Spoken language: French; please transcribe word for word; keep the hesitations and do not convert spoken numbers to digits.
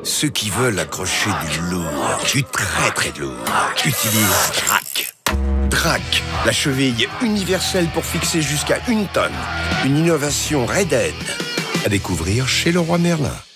Ceux qui veulent accrocher du lourd, du très très lourd, utilisent Drac. Drac, la cheville universelle pour fixer jusqu'à une tonne. Une innovation Red Head. À découvrir chez Leroy Merlin.